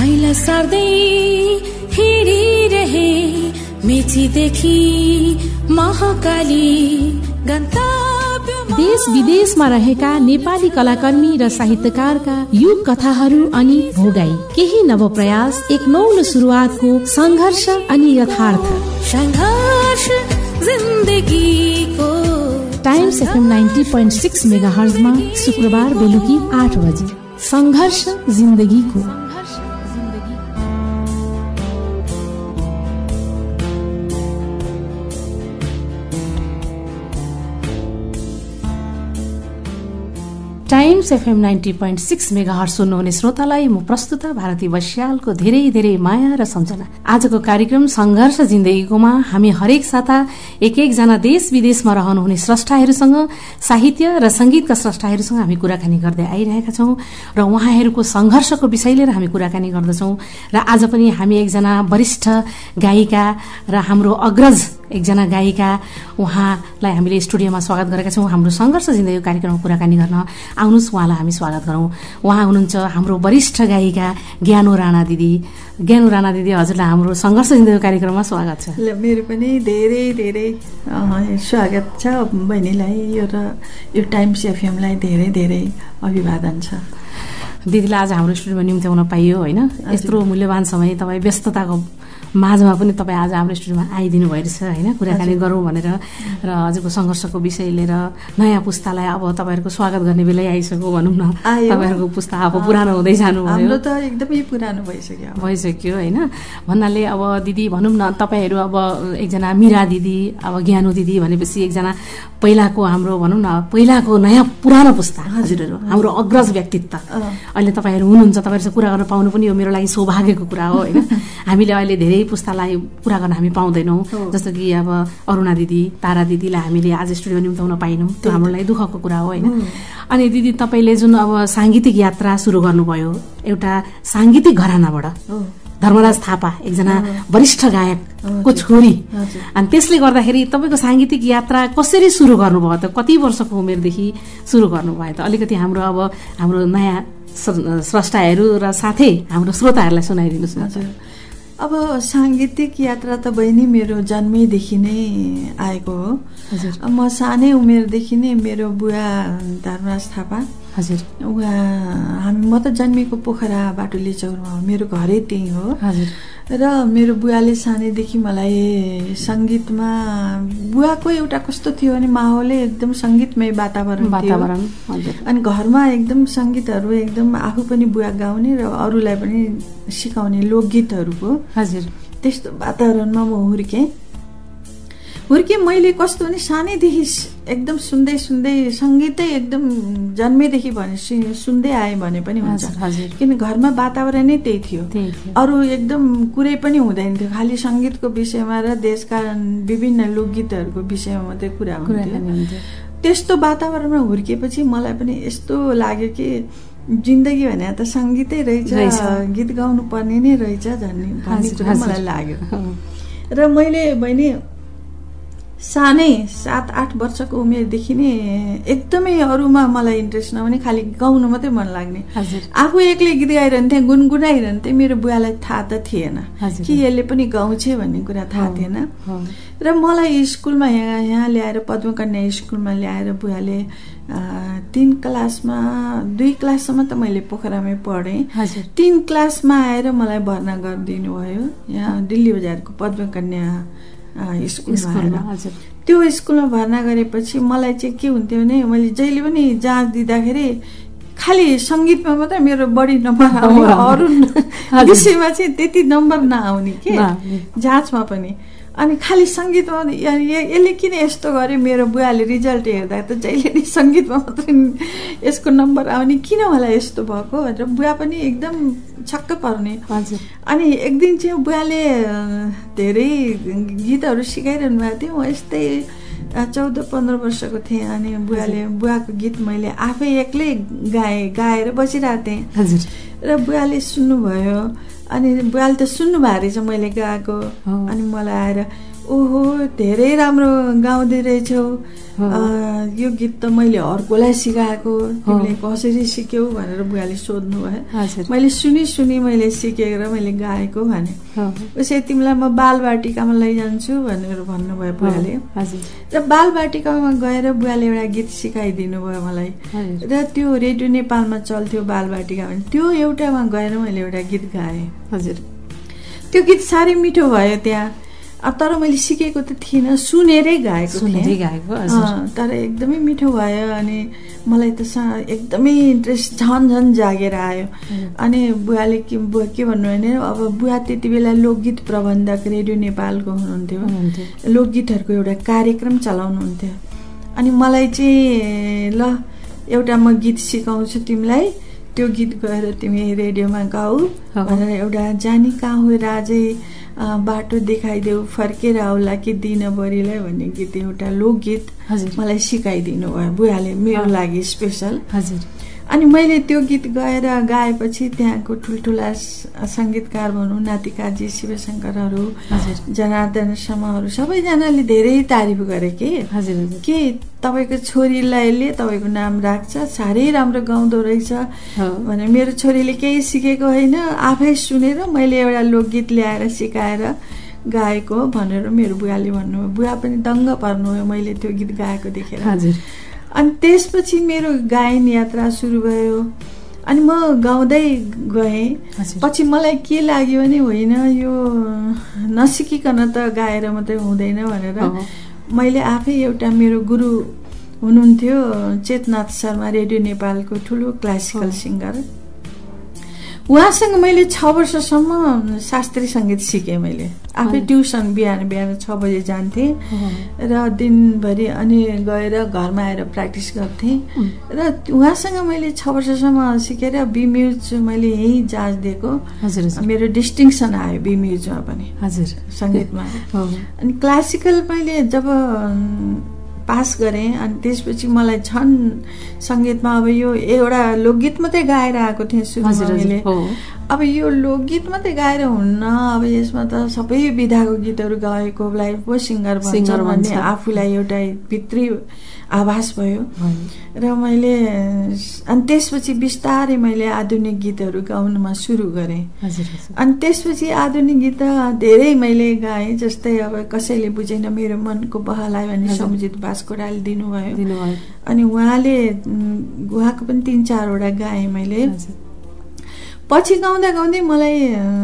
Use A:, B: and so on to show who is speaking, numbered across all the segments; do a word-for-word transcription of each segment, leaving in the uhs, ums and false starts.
A: ऐला सार्दै हिँडिरहे मेचीदेखि महाकाली गन्तव्य।
B: देश विदेशमा रहेका नेपाली कलाकर्मी र साहित्यकारका युग कथाहरू अनि भोगाई, केही नव प्रयास, एक नौलो सुरुवातको संघर्ष अनि यथार्थ।
A: संघर्ष जिन्दगीको
B: Times FM ninety point six mega हर्जमा शुक्रबार बेलुकी आठ बजे संघर्ष जिन्दगीको। Times FM ninety point six mega hertz सुन्नुहुने श्रोतालाई म प्रस्तुता भारती बस्यालको धेरै धेरै माया र सम्झना। आजको कार्यक्रम संघर्ष जिन्दगीकोमा हामी हरेक साता एक एकजना देश विदेशमा रहनुहुने स्रष्टाहरूसँग, साहित्य र संगीतका स्रष्टाहरूसँग हामी कुराकानी गर्दै आइरहेका छौं र उहाँहरूको संघर्षको विषय लिएर हामी कुराकानी गर्दछौं। र आज पनि हामी एकजना वरिष्ठ गायिका र हाम्रो अग्रज एकजना गायिका उहाँलाई हामीले स्टुडियोमा स्वागत गरेका छौं। हाम्रो संघर्ष जिन्दगीको कार्यक्रममा कुराकानी गर्न आउनुहोस्, उहाँलाई हामी स्वागत गरौं। उहाँ हुनुहुन्छ हाम्रो वरिष्ठ गायिका ज्ञानु राणा दिदी। ज्ञानु राणा दिदी, हजुरलाई हाम्रो संघर्ष जिन्दगीको कार्यक्रममा स्वागत छ।
C: ल, मेरो पनि धेरै धेरै स्वागत छ बहिनीलाई यो र यो टाइम्स एफएमलाई धेरै धेरै अभिवादन छ।
B: दिदीलाई आज हाम्रो स्टुडियोमा निम्त्याउन पाइयो होइन, यत्रो मूल्यवान समय तपाईँ व्यस्तताको माझमा पनि तपाईँ आज हाम्रो स्टुडियोमा आइदिनु भइरहेछ होइन, कुराकानी गरौँ भनेर र हजुरको संघर्षको विषय लिएर नयाँ पुस्तालाई अब तपाईँहरूको स्वागत गर्ने बेलै आइसक्यो भनौँ न। तपाईँहरूको पुस्ता अब पुरानो हुँदै जानुभयो,
C: हाम्रो त एकदमै पुरानो भइसक्यो
B: भइसक्यो होइन। भन्नाले अब दिदी भनौँ न, तपाईँहरू अब एकजना मिरा दिदी, अब ज्ञानु दिदी भनेपछि एकजना पहिलाको हाम्रो भनौँ न पहिलाको नयाँ पुरानो पुस्ता हजुरहरू, हाम्रो अग्रज व्यक्तित्व अहिले तपाईँहरू हुनुहुन्छ। तपाईँहरूसँग कुरा गर्न पाउनु पनि यो मेरो लागि सौभाग्यको कुरा हो होइन। हामीले अहिले धेरै पुस्तालाई कुरा गर्न हामी पाउँदैनौँ, जस्तो कि अब अरुणा दिदी, तारा दिदीलाई हामीले आज स्टुडियोमा निम्ताउन पाइनौँ, त्यो हाम्रो लागि दुःखको कुरा हो होइन। अनि दिदी, तपाईँले जुन अब साङ्गीतिक यात्रा सुरु गर्नुभयो एउटा साङ्गीतिक घरानाबाट, धर्मराज थापा एकजना वरिष्ठ गायकको छोरी, अनि त्यसले गर्दाखेरि तपाईँको साङ्गीतिक यात्रा कसरी सुरु गर्नुभयो त? कति वर्षको उमेरदेखि सुरु गर्नुभयो त? अलिकति हाम्रो अब हाम्रो नयाँ स्रष्टाहरू र साथै हाम्रो श्रोताहरूलाई सुनाइदिनुहोस् न।
C: अब साङ्गीतिक यात्रा त बहिनी मेरो जन्मैदेखि नै आएको हो। म सानै उमेरदेखि नै मेरो बुवा धर्मराज थापा
B: हजुर,
C: उहाँ हामी म त जन्मेको पोखरा बाटुली चौरमा हो, मेरो घरै त्यही हो
B: हजुर।
C: र मेरो बुवाले सानैदेखि मलाई सङ्गीतमा, बुवाको एउटा कस्तो थियो भने माहौलै एकदम सङ्गीतमय वातावरण
B: वातावरण
C: अनि घरमा एकदम सङ्गीतहरू एकदम आफू पनि बुवा गाउने र अरूलाई पनि सिकाउने लोकगीतहरूको
B: हजुर
C: त्यस्तो वातावरणमा म हुर्केँ हुर्केँ मैले कस्तो भने सानैदेखि एकदम सुन्दै सुन्दै सङ्गीतै एकदम जन्मेदेखि भने सुन्दै आएँ भने पनि हुन्छ, किन घरमा वातावरण नै त्यही थियो। अरू एकदम कुरै पनि हुँदैन थियो, खालि सङ्गीतको विषयमा र देशका विभिन्न लोकगीतहरूको विषयमा मात्रै कुरा हुन्थ्यो। त्यस्तो वातावरणमा हुर्केपछि मलाई पनि यस्तो लाग्यो कि जिन्दगी भने त सङ्गीतै रहेछ, गीत गाउनु पर्ने नै रहेछ भन्ने भन्ने कुरा मलाई लाग्यो। र मैले बहिनी सानै सात आठ वर्षको उमेरदेखि नै एकदमै अरूमा मलाई इन्ट्रेस्ट नहुने, खालि गाउनु मात्रै मन लाग्ने। आफू एक्लै गीत गाइरहन्थेँ, गुनगुनाइरहन्थेँ, मेरो बुवालाई थाहा त थिएन कि यसले पनि गाउँछ भन्ने कुरा थाहा थिएन। र मलाई स्कुलमा यहाँ यहाँ ल्याएर पद्मकन्या स्कुलमा ल्याएर बुवाले तीन क्लासमा दुई क्लाससम्म त मैले पोखरामै पढेँ, तीन क्लासमा आएर मलाई भर्ना गरिदिनु भयो यहाँ दिल्ली बजारको पद्मकन्या स्कुलमा। त्यो स्कुलमा भर्ना गरेपछि मलाई चाहिँ के हुन्थ्यो भने मैले जहिले पनि जाँच दिँदाखेरि खालि सङ्गीतमा मात्रै मेरो बढी नम्बर आउने, अरू विषयमा चाहिँ त्यति नम्बर नआउने के जाँचमा पनि। अनि खालि सङ्गीतमा यसले किन यस्तो गर्यो, मेरो बुवाले रिजल्ट हेर्दा त जहिले नि सङ्गीतमा मात्रै यसको नम्बर आउने, किन होला यस्तो भएको भनेर बुवा पनि एकदम छक्क पर्ने। अनि एक दिन चाहिँ बुवाले धेरै गीतहरू सिकाइरहनु भएको थियो, म यस्तै चौध पन्ध्र वर्षको थिएँ। अनि बुवाले बुवाको गीत मैले आफै एक्लै गाएँ, गाएर बसिरहेको थिएँ र बुवाले सुन्नुभयो। अनि बुवाले त सुन्नु भएको रहेछ मैले गाएको, अनि मलाई आएर ओहो धेरै राम्रो गाउँदै रहेछौ, यो गीत त मैले अर्कोलाई सिकाएको, तिमीले कसरी सिक्यौ भनेर बुवाले सोध्नु भयो। मैले सुनि सुनि मैले सिकेर मैले गाएको भने, उसै तिमीलाई म बालबाटिकामा लैजान्छु भनेर भन्नुभयो बुवाले। र बालबाटिकामा गएर बुवाले एउटा गीत सिकाइदिनु भयो मलाई। र त्यो रेडियो नेपालमा चल्थ्यो बालबाटिका भने, त्यो एउटामा गएर मैले एउटा गीत गाएँ। हजुर, त्यो गीत साह्रै मिठो भयो त्यहाँ। तर मैले सिकेको त थिइनँ, सुनेरै गाएको
B: सुनेरै गाएको।
C: तर एकदमै मिठो भयो अनि मलाई त एकदमै इन्ट्रेस्ट झन् झन् जागेर आयो। अनि बुवाले के बुवा के भन्नु भने, अब बुवा त्यति बेला लोकगीत प्रबन्धक रेडियो नेपालको हुनुहुन्थ्यो, लोकगीतहरूको एउटा कार्यक्रम चलाउनुहुन्थ्यो। अनि मलाई चाहिँ ल एउटा म गीत सिकाउँछु तिमीलाई, त्यो गीत गएर तिमी रेडियोमा गाऊ भनेर एउटा जानी कहाँ हो राजै बाटो देखाइदेऊ फर्केर आउला कि दिनभरिलाई भन्ने गीत, एउटा लोकगीत मलाई सिकाइदिनु भयो बुवाले मेरो लागि स्पेसल। हजुर, अनि मैले त्यो गीत गएर गाएपछि त्यहाँको ठुल्ठुला सङ्गीतकार भनौँ, नातिकाजी शिवशङ्करहरू, जनार्दन शर्माहरू सबैजनाले धेरै तारिफ गरे के हजुर के तपाईँको छोरीलाई तपाईँको नाम राख्छ, साह्रै राम्रो गाउँदो रहेछ भने। मेरो छोरीले केही सिकेको होइन, आफै सुनेर मैले एउटा लोकगीत ल्याएर सिकाएर गाएको भनेर मेरो बुवाले भन्नुभयो। बुवा पनि दङ्ग पर्नुभयो मैले त्यो गीत गाएको देखेर। हजुर, अनि त्यसपछि मेरो गायन यात्रा सुरु भयो। अनि म गाउँदै गएँ। पछि मलाई के लाग्यो भने होइन यो नसिकिकन त गाएर मात्रै हुँदैन भनेर मैले आफै एउटा मेरो गुरु हुनुहुन्थ्यो चेतनाथ शर्मा, रेडियो नेपालको ठुलो क्लासिकल सिङ्गर, उहाँसँग मैले छ वर्षसम्म शास्त्रीय सङ्गीत सिकेँ। मैले आफै ट्युसन बिहान बिहान छ बजे जान्थेँ र दिनभरि अनि गएर घरमा आएर प्र्याक्टिस गर्थेँ। र उहाँसँग मैले छ वर्षसम्म सिकेर बी म्युज मैले यहीँ जाँच दिएको। मेरो डिस्टिङसन आयो बी म्युजमा पनि। हजुर, सङ्गीतमा। अनि क्लासिकल मैले जब पास गरेँ अनि त्यसपछि मलाई झन् सङ्गीतमा अब यो एउटा लोकगीत मात्रै गाएर आएको थिएँ सुरुमा मैले। अब यो लोकगीत मात्रै गाएर हुन्न, अब यसमा त सबै विधाको गीतहरू गाएकोलाई पो सिङ्गर भन्छ भन्ने आफूलाई एउटा भित्री आभास भयो। र मैले अनि त्यसपछि बिस्तारै मैले आधुनिक गीतहरू गाउनमा सुरु गरेँ। अनि त्यसपछि आधुनिक गीत धेरै मैले गाएँ, जस्तै अब कसैले बुझेन मेरो मनको बहलाई भन्ने सम्झित बास्कोटाले दिनुभयो। अनि उहाँले उहाँको पनि तिन चारवटा गाएँ मैले। पछि गाउँदा गाउँदै मलाई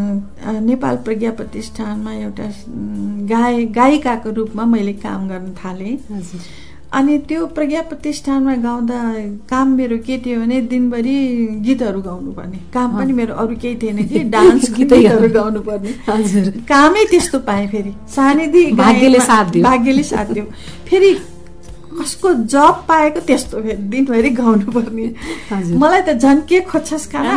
C: नेपाल प्रज्ञा प्रतिष्ठानमा एउटा गाय गायिकाको रूपमा मैले काम गर्न थालेँ। अनि त्यो प्रज्ञा प्रतिष्ठानमा गाउँदा काम मेरो के थियो भने दिनभरि गीतहरू गाउनु पर्ने काम पनि मेरो अरू केही थिएन कि डान्स गीतहरू गाउनु पर्ने। हजुर, कामै त्यस्तो पाएँ। फेरि सानैदेखि भाग्यले साथ दियो, भाग्यले साथ दियो। फेरि कसको जब पाएको त्यस्तो फेरि दिनभरि गाउनु पर्ने। मलाई त झन् के खोज्छस् खाना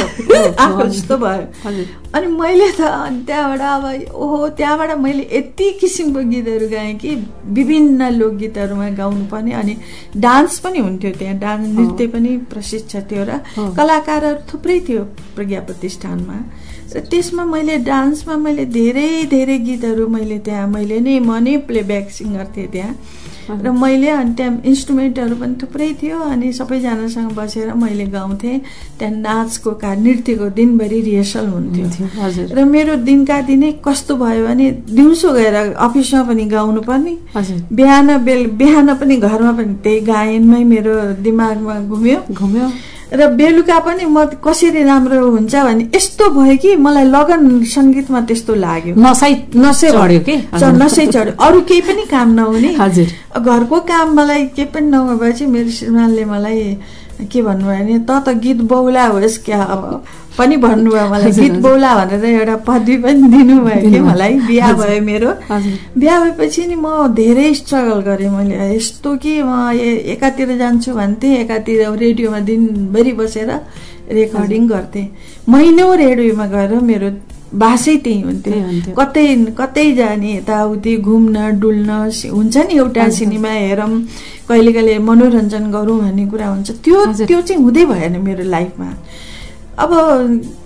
C: आएको जस्तो भयो। अनि मैले त त्यहाँबाट अब ओहो त्यहाँबाट मैले यति किसिमको गीतहरू गाएँ कि विभिन्न लोकगीतहरूमा गाउनु पर्ने। अनि डान्स पनि हुन्थ्यो त्यहाँ, डान्स नृत्य पनि प्रशिक्षक थियो र कलाकारहरू थुप्रै थियो प्रज्ञा प्रतिष्ठानमा। र त्यसमा मैले डान्समा मैले धेरै धेरै गीतहरू मैले त्यहाँ मैले नै म नै प्लेब्याक सिङ्गर थिएँ त्यहाँ। र मैले अनि त्यहाँ इन्स्ट्रुमेन्टहरू पनि थुप्रै थियो अनि सबैजनासँग बसेर मैले गाउँथेँ। त्यहाँ नाचको का नृत्यको दिनभरि रिहर्सल हुन्थ्यो। र मेरो दिनका दिनै कस्तो भयो भने दिउँसो गएर अफिसमा पनि गाउनु पर्ने, बिहान बेल बिहान पनि घरमा पनि त्यही गायनमै मेरो दिमागमा घुम्यो घुम्यो र बेलुका पनि म कसरी राम्रो हुन्छ भने यस्तो भयो कि मलाई लगन सङ्गीतमा त्यस्तो लाग्यो।
B: नसै नसै बढ्यो के
C: नसै चढ्यो, अरू केही पनि काम नहुने। हजुर, घरको काम मलाई केही पनि नभएपछि मेरो श्रीमानले मलाई के भन्नुभयो भने त त गीत बौला होस् क्या अब पनि भन्नुभयो मलाई। गीत बौला भनेर एउटा पदवी पनि दिनुभयो कि मलाई। बिहा भयो मेरो। बिहा भएपछि नि म धेरै स्ट्रगल गरेँ मैले। यस्तो कि म एकातिर जान्छु भन्थेँ, एकातिर रेडियोमा दिनभरि बसेर रेकर्डिङ गर्थेँ। महिनौ रेडियोमा गएर मेरो बासै त्यही हुन्थ्यो। कतै कतै जाने यताउति घुम्न डुल्न हुन्छ नि, एउटा सिनेमा हेरौँ कहिले कहिले मनोरञ्जन गरौँ भन्ने कुरा हुन्छ। त्यो त्यो चाहिँ हुँदै भएन मेरो लाइफमा। अब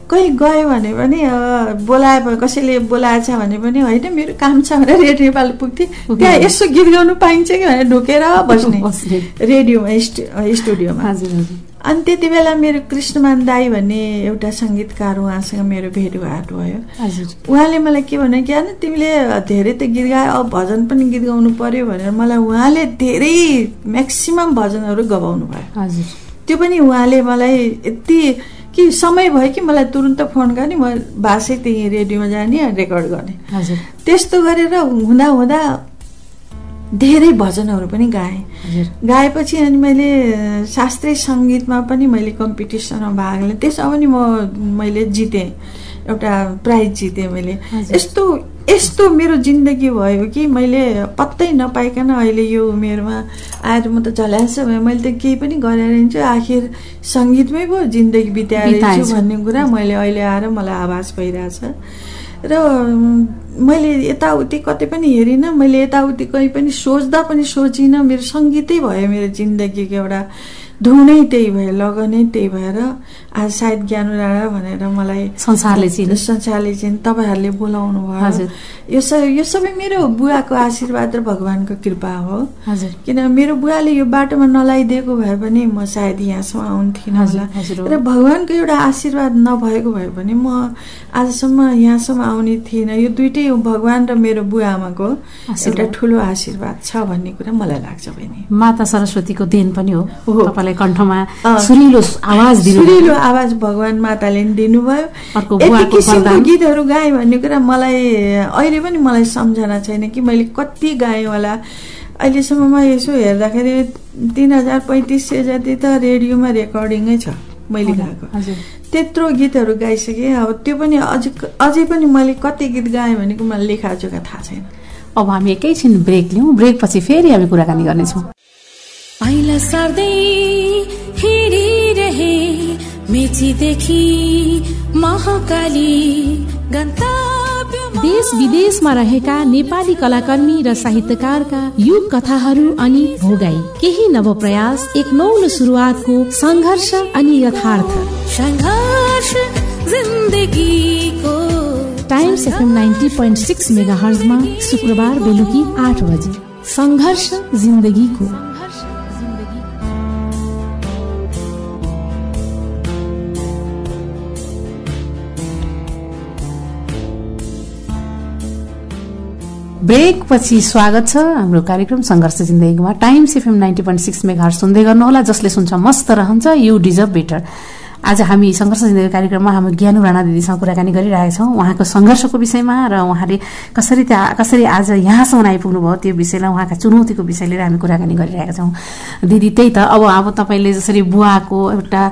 C: कहीँ गयो भने पनि बोलाए कसैले बोलाएछ भने पनि होइन मेरो काम छ भनेर रेडियो नेपाल पुग्थेँ। त्यहाँ यसो गीत गाउनु पाइन्छ कि भनेर ढुकेर बस्ने रेडियोमा स्टुडियोमा। अनि त्यति बेला मेरो कृष्णमान दाई भन्ने एउटा सङ्गीतकार उहाँसँग मेरो भेटघाट भयो। उहाँले मलाई के भने कि तिमीले धेरै त गीत गायो अब भजन पनि गीत गाउनु पर्यो भनेर मलाई उहाँले धेरै म्याक्सिमम भजनहरू गवाउनु भयो। त्यो पनि उहाँले मलाई यति कि समय भयो कि मलाई तुरुन्त फोन गर्ने, म बासै त्यही रेडियोमा जाने रेकर्ड गर्ने। त्यस्तो गरेर हुँदा हुँदा धेरै भजनहरू पनि गाएँ। गाएपछि अनि मैले शास्त्रीय सङ्गीतमा पनि मैले कम्पिटिसनमा भाग लिएँ। त्यसमा पनि म मैले जितेँ, एउटा प्राइज जितेँ मैले। यस्तो यस्तो मेरो जिन्दगी भयो कि मैले पत्तै नपाइकन अहिले यो उमेरमा आएर म त झल्यास भयो। मैले त केही पनि गरेर हिँड्छु, आखिर सङ्गीतमै पो जिन्दगी बिताएर छु भन्ने कुरा मैले अहिले आएर मलाई आभास भइरहेछ। र मैले यताउति कतै पनि हेरिनँ, मैले यताउति कहीँ पनि सोच्दा पनि सोचिनँ। मेरो सङ्गीतै भयो मेरो जिन्दगीको एउटा धुनै त्यही भयो, लगनै त्यही भएर आज सायद ज्ञानु राणा भनेर मलाई
B: संसारले चिने
C: संसारले चिने तपाईँहरूले बोलाउनु भयो। यो सब यो सबै मेरो बुवाको आशीर्वाद र भगवानको कृपा हो। किन मेरो बुवाले यो बाटोमा नलाइदिएको भए पनि म सायद यहाँसम्म आउँथिनँ होला। र भगवानको एउटा आशीर्वाद नभएको भए पनि म आजसम्म यहाँसम्म आउने थिइनँ। यो दुइटै भगवान र मेरो बुवा आमाको एउटा ठुलो आशीर्वाद छ भन्ने कुरा मलाई लाग्छ बहिनी।
B: माता सरस्वतीको देन पनि हो तपाईँलाई कण्ठमा सुरिलो आवाज दिनु,
C: सुरिलो आवाज भगवान माताले दिनुभयो। यति किसिमको गीतहरू गाएँ भन्ने कुरा मलाई अहिले पनि मलाई सम्झना छैन कि मैले कति गाएँ होला। अहिलेसम्ममा यसो हेर्दाखेरि तीन हजार पैँतिस सय जति त रेडियोमा रेकर्डिङै छ मैले गाएको। त्यत्रो गीतहरू गाइसकेँ। अब त्यो पनि अझ अझै पनि मैले कति गीत गाएँ भनेको मलाई लेखाजोखा थाहा छैन।
B: अब हामी एकैछिन ब्रेक लिउँ, ब्रेक पछि फेरि हामी कुराकानी गर्नेछौँ।
A: पाइला सार्दै हिँडिरहे मेचीदेखि महाकाली गन्तव्य।
B: देश विदेशमा रहेका नेपाली कलाकर्मी र साहित्यकारका युग कथाहरू अनि भोगाई, केही नव प्रयास, एक नौलो सुरुवातको संघर्ष अनि यथार्थ।
A: संघर्ष जिन्दगीको
B: Times FM ninety point six mega हर्जमा शुक्रबार बेलुकी आठ बजे संघर्ष जिन्दगीको। ब्रेक पछि स्वागत छ हाम्रो कार्यक्रम संघर्ष जिन्दगीमा। Times FM ninety point six mega hertz सुन्दै गर्नुहोला। जसले सुन्छ मस्त रहन्छ, यु डिजर्भ बेटर। आज हामी संघर्ष जिन्दगी कार्यक्रममा हाम्रो ज्ञानु राणा दिदीसँग कुराकानी गरिरहेका छौँ, उहाँको संघर्षको विषयमा र उहाँले कसरी त्यहाँ कसरी आज यहाँसम्म आइपुग्नु भयो त्यो विषयलाई, उहाँका चुनौतीको विषय लिएर हामी कुराकानी गरिरहेका छौँ। दिदी त्यही त अब अब तपाईँले जसरी बुवाको एउटा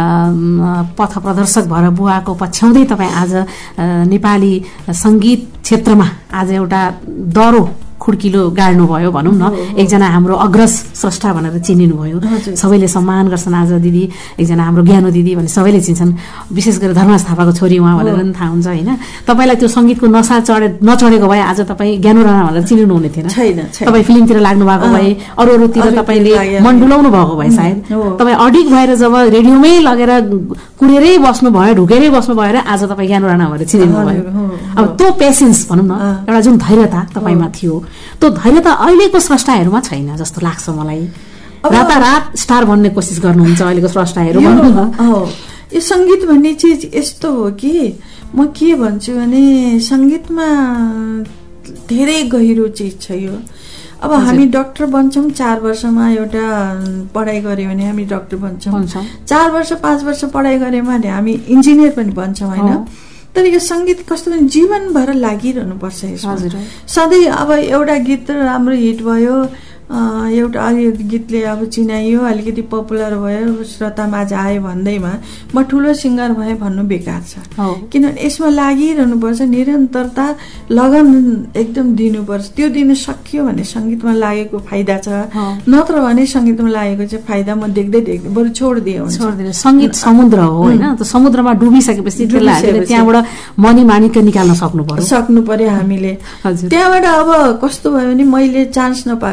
B: पथ प्रदर्शक भएर बुवाको पछ्याउँदै तपाईँ आज नेपाली सङ्गीत क्षेत्रमा आज एउटा दरो खुड्किलो गाड्नुभयो भनौँ न। एकजना हाम्रो अग्रज स्रष्टा भनेर चिनिनुभयो, सबैले सम्मान गर्छन्। आज दिदी एकजना हाम्रो ज्ञानु दिदी भने सबैले चिन्छन्, विशेष गरेर धर्मराज थापाको छोरी उहाँ भनेर पनि थाहा हुन्छ होइन। तपाईँलाई त्यो सङ्गीतको नसा चढे नचढेको भए आज तपाईँ ज्ञानु राणा भनेर चिनिनु हुने थिएन। तपाईँ फिल्मतिर लाग्नु भएको भए, अरू अरूतिर तपाईँले मन डुलाउनु भएको भए सायद तपाईँ अडिक भएर जब रेडियोमै लगेर कुरेरै बस्नु भयो, ढुकेरै बस्नु भएर आज तपाईँ ज्ञानु राणा भनेर चिनिनु भयो। अब त्यो पेसेन्स भनौँ न, एउटा जुन धैर्यता तपाईँमा थियो, त्यो धैर्यता अहिलेको स्रष्टाहरूमा छैन जस्तो लाग्छ मलाई। रातारात स्टार बन्ने कोसिस गर्नुहुन्छ अहिलेको स्रष्टाहरू।
C: यो सङ्गीत भन्ने चिज यस्तो हो कि म के भन्छु भने सङ्गीतमा धेरै गहिरो चिज छ यो। अब हामी डाक्टर बन्छौँ, चार वर्षमा एउटा पढाइ गऱ्यो भने हामी डाक्टर बन्छौँ, चार वर्ष पाँच वर्ष पढाइ गऱ्यौँ भने हामी इन्जिनियर पनि बन्छौँ होइन। तर यो सङ्गीत कस्तो भने जीवनभर लागिरहनु पर्छ यसमा। सधैँ अब एउटा गीत राम्रो हिट भयो, एउटा अलि गीतले अब चिनाइयो, अलिकति पपुलर भयो, श्रोतामाझ आयो भन्दैमा म ठुलो सिङ्गर भएँ भन्नु बेकार छ। किनभने यसमा लागिरहनुपर्छ, निरन्तरता लगन एकदम दिनुपर्छ। त्यो दिन सकियो भने सङ्गीतमा लागेको फाइदा छ, नत्र भने सङ्गीतमा लागेको चाहिँ फाइदा म देख्दै देख्दै बरु छोडिदिए हुन्छ।
B: सङ्गीत समुद्र हो होइन, समुद्रमा डुबिसकेपछि त्यहाँबाट मनी माणिक्य निकाल्न सक्नु पर्यो
C: सक्नु पर्यो हामीले। त्यहाँबाट अब कस्तो भयो भने मैले चान्स नपाएको होइन, मैले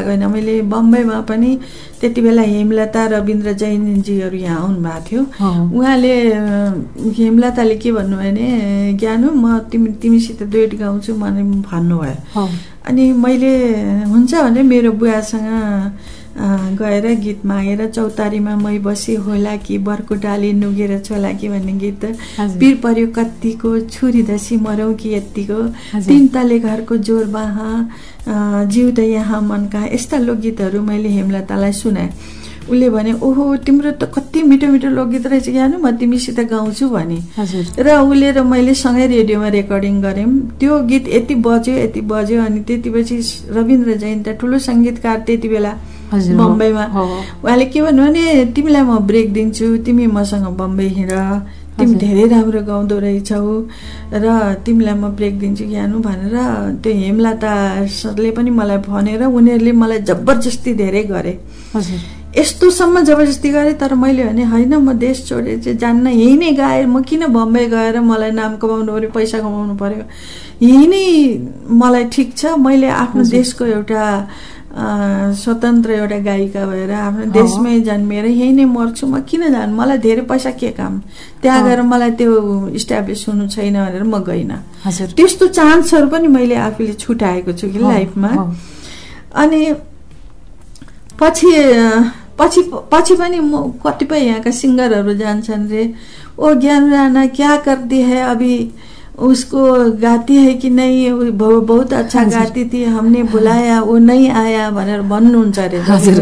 C: मैले बम्बईमा पनि त्यति बेला हेमलता रविन्द्र जैनजीहरू यहाँ आउनुभएको थियो। उहाँले हेमलताले के भन्नुभयो भने ज्ञानु म तिमी तिमीसित दुईट गाउँछु भने भन्नुभयो। अनि मैले हुन्छ भने मेरो बुवासँग गएर गीत मागेर चौतारीमा मै बसी होला कि बर्को डाली नुगेर छोला कि भन्ने गीत, पिर पर्यो कत्तिको छुरी धसी मरौँ कि यत्तिको, तिन तले घरको जोर बाहा जिउँद यहाँ मनका, यस्ता लोकगीतहरू मैले हेमलतालाई सुनाएँ। उसले भने ओहो तिम्रो त कति मिठो मिठो लोकगीत रहेछ ज्ञानु, म तिमीसित गाउँछु भने। र उसले र मैले सँगै रेडियोमा रेकर्डिङ गऱ्यौँ। त्यो गीत यति बज्यो यति बज्यो अनि त्यतिपछि रविन्द्र जैन त ठुलो सङ्गीतकार त्यति बेला बम्बईमा। उहाँले के भन्नु भने तिमीलाई म ब्रेक दिन्छु, तिमी मसँग बम्बई हिँड, तिमी धेरै राम्रो गाउँदो रहेछौ र तिमीलाई म ब्रेक दिन्छु ज्ञानु भनेर त्यो हेमलता सरले पनि मलाई भनेर उनीहरूले मलाई जबरजस्ती धेरै गरे। यस्तोसम्म जबरजस्ती गरे तर मैले भने होइन म देश छोडेर चाहिँ जान्न, यही नै गाएर म किन बम्बई गएर मलाई नाम कमाउनु पर्यो पैसा कमाउनु पर्यो, यही नै मलाई ठिक छ। मैले आफ्नो देशको एउटा स्वतन्त्र एउटा गायिका भएर आफ्नो देशमै जन्मेर यही नै मर्छु, म किन जानु, मलाई धेरै पैसा के काम, त्यहाँ गएर मलाई त्यो इस्टाब्लिस हुनु छैन भनेर म गइनँ। त्यस्तो चान्सहरू पनि मैले आफूले छुटाएको छु कि लाइफमा। अनि पछि पछि पछि पनि म कतिपय यहाँका सिङ्गरहरू जान्छन् रे, ओ ज्ञान राणा क्या करती है अभी, उसको गाती है कि नहीं, बहुत अच्छा गाती थी, हमने बुलाया वो नहीं आया भनेर भन्नुहुन्छ अरे।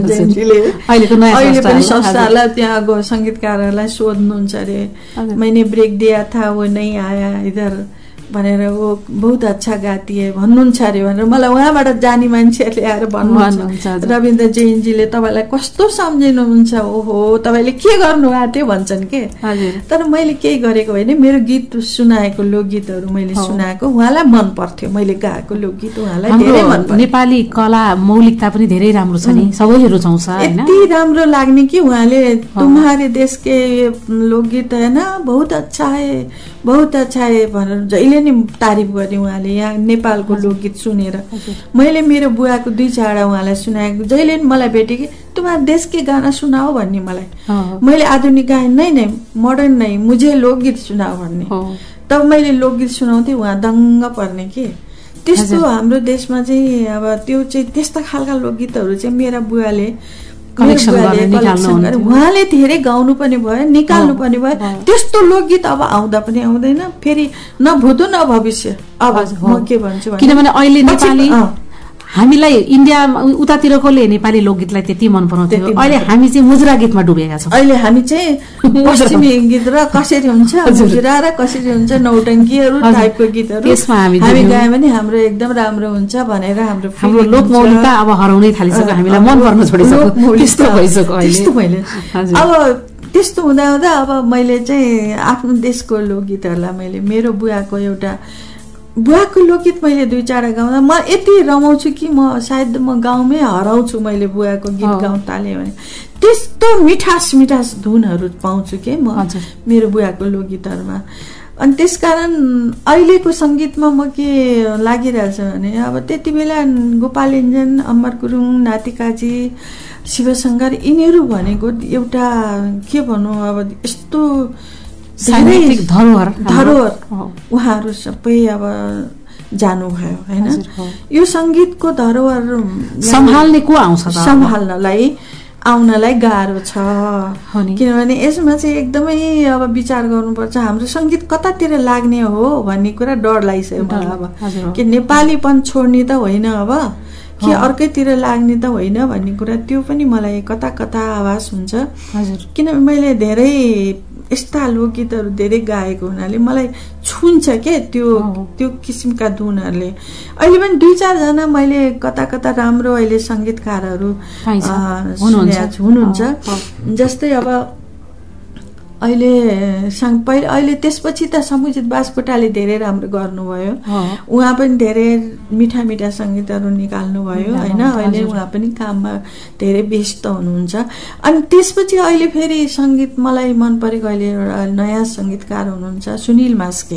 C: अहिले पनि संस्थालाई त्यहाँ सङ्गीतकारहरूलाई सोध्नुहुन्छ अरे, मैंने ब्रेक दिया था वो नहीं आया इधर भनेर, वो बहुत अच्छा गाती है भन्नुहुन्छ अरे भनेर मलाई उहाँबाट जानी मान्छेहरूले आएर भन्नुहुन्छ। रविन्द्र जैनजीले तपाईँलाई कस्तो सम्झिनुहुन्छ, ओहो तपाईँले के गर्नु भएको थियो भन्छन् के। तर मैले केही गरेको होइन, मेरो गीत सुनाएको लोकगीतहरू मैले सुनाएको उहाँलाई मन पर्थ्यो, मैले गाएको लोकगीत उहाँलाई धेरै मन पर्थ्यो।
B: नेपाली कला मौलिकता पनि धेरै राम्रो छ नि, सबैले रुचाउँछ।
C: यति राम्रो लाग्ने कि उहाँले तुम्हारे देश के लोकगीत है ना बहुत अच्छा है बहुत अच्छा है भनेर जहिले नि तारिफ गर्ने उहाँले यहाँ नेपालको लोकगीत सुनेर। मैले मेरो बुवाको दुई चारवटा उहाँलाई सुनाएको, जहिले नि मलाई भेटे कि तुम्हारे देश के गाना सुनाओ भन्ने मलाई। मैले आधुनिक गायन नै नै मोडर्न नै मुझे लोकगीत सुनाओ भन्ने, तब मैले लोकगीत सुनाउँथेँ, उहाँ दङ्ग पर्ने कि। त्यस्तो हाम्रो देशमा चाहिँ अब त्यो चाहिँ त्यस्ता खालका लोकगीतहरू चाहिँ मेरा बुवाले उहाँले धेरै गाउनु पनि भयो, निकाल्नु पनि भयो। त्यस्तो लोकगीत अब आउँदा पनि आउँदैन, फेरि न भूत न भविष्य। अब म के भन्छु
B: किनभने अहिले नेपाली हामीलाई इन्डिया उतातिरकोले नेपाली लोकगीतलाई त्यति मन पराउँथ्यो, अहिले हामी चाहिँ मुजरा गीतमा डुबेका छौँ।
C: अहिले हामी चाहिँ पश्चिमी गीत र कसरी हुन्छ मुजरा र कसरी हुन्छ नौटङ्कीहरू टाइपको गीतहरू हामी गायो भने हाम्रो एकदम राम्रो हुन्छ भनेर हाम्रो
B: हाम्रो लोकमौलिकता अब हराउनै थालिसक्यो, हामीलाई मन पर्न छोडिसक्यो, त्यस्तो भइसक्यो अहिले।
C: अब त्यस्तो हुँदा हुँदा अब मैले चाहिँ आफ्नो देशको लोकगीतहरूलाई मैले मेरो बुवाको एउटा बुवाको लोकगीत मैले दुई चारवटा गाउँदा म यति रमाउँछु कि म सायद म गाउँमै हराउँछु। मैले बुवाको गीत गाउँ थालेँ भने त्यस्तो मिठास मिठास धुनहरू पाउँछु के म मेरो बुवाको लोकगीतहरूमा। अनि त्यसकारण अहिलेको सङ्गीतमा म के लागिरहेछ भने अब त्यति बेला गोपाल इन्जन, अमर गुरुङ, नातिकाजी, शिवशङ्कर यिनीहरू भनेको एउटा के भनौँ अब यस्तो
B: साहित्यिक धरोहर
C: धरोहर उहाँहरू सबै अब जानुभयो होइन। यो सङ्गीतको धरोहर
B: सम्हाल्ने को आउँछ,
C: सम्हाल्नलाई आउनलाई गाह्रो छ, किनभने यसमा चाहिँ एकदमै अब विचार गर्नुपर्छ हाम्रो सङ्गीत कतातिर लाग्ने हो भन्ने कुरा डर लागिसक्यो मलाई। अब कि नेपालीपन छोड्ने त होइन अब कि अर्कैतिर लाग्ने त होइन भन्ने कुरा त्यो पनि मलाई कता कता आवाज हुन्छ। किनभने मैले धेरै यस्ता लोकगीतहरू धेरै गाएको हुनाले मलाई छुन्छ के त्यो त्यो किसिमका धुनहरूले। अहिले पनि दुई चारजना मैले कता कता राम्रो अहिले सङ्गीतकारहरू हुनुहुन्छ, जस्तै अब अहिले पहिले अहिले त्यसपछि त समुजित बास्कोटाले धेरै राम्रो गर्नुभयो, उहाँ पनि धेरै मिठा मिठा सङ्गीतहरू निकाल्नुभयो होइन। अहिले उहाँ पनि काममा धेरै व्यस्त हुनुहुन्छ। अनि त्यसपछि अहिले फेरि सङ्गीत मलाई मन परेको अहिले एउटा नयाँ सङ्गीतकार हुनुहुन्छ सुनिल मास्के,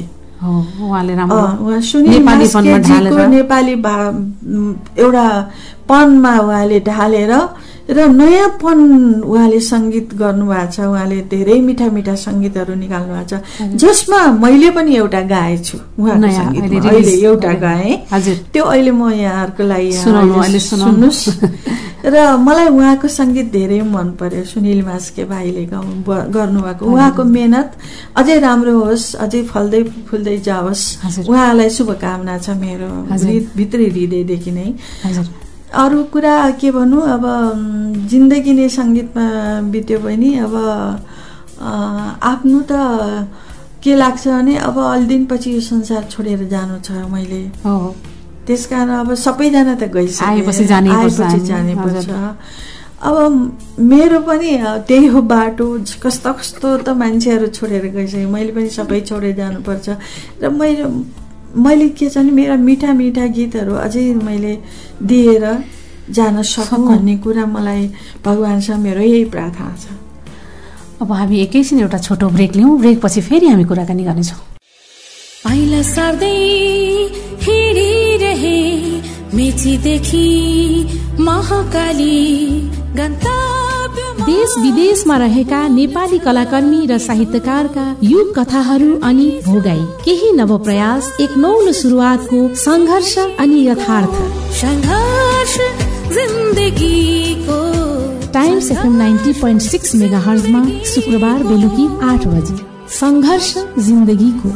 B: उहाँले राम्रो
C: उहाँ सुनिल मास्केजीको नेपाली एउटा पनमा उहाँले ढालेर र नयाँपन उहाँले सङ्गीत गर्नुभएको छ। उहाँले धेरै मिठा मिठा सङ्गीतहरू निकाल्नु भएको छ, जसमा मैले पनि एउटा गाएछु उहाँको सङ्गीत अहिले एउटा गाएँ। त्यो अहिले म यहाँहरूको लागि सुन्नुहोस्। र मलाई उहाँको सङ्गीत धेरै मन पर्यो। सुनिल मास्के भाइले गाउनु गर्नुभएको उहाँको मेहनत अझै राम्रो होस्, अझै फल्दै फुल्दै जाओस्, उहाँलाई शुभकामना छ मेरो भित्री हृदयदेखि नै। अरू कुरा के भनौँ, अब जिन्दगी नै सङ्गीतमा बित्यो पनि अब आफ्नो त के लाग्छ भने अब अलि दिनपछि यो संसार छोडेर जानु छ मैले, त्यसकारण अब सबैजना त गइसकेपछि जानै पर्छ। अब मेरो पनि त्यही हो बाटो, कस्तो कस्तो त मान्छेहरू छोडेर गइसके, मैले पनि सबै छोडेर जानुपर्छ। र मैले मैले के छ भने मेरा मिठा मिठा गीतहरू अझै मैले दिएर जान सकौँ भन्ने कुरा मलाई भगवानसँग मेरो यही प्रार्थना छ।
B: अब हामी एकैछिन एउटा छोटो ब्रेक लिउँ, ब्रेक पछि फेरि हामी कुराकानी गर्नेछौँ।
A: पाइला सार्दै हिँडिरहे मेचीदेखि महाकाली गन्तव्य।
B: देश विदेशमा रहेका नेपाली कलाकर्मी र साहित्यकारका युग कथाहरू अनि भोगाई, केही नव प्रयास, एक नौलो सुरुवातको संघर्ष अनि यथार्थ।
A: संघर्ष जिन्दगीको
B: Times FM ninety point six mega हर्जमा शुक्रबार बेलुकी आठ बजे संघर्ष जिन्दगीको।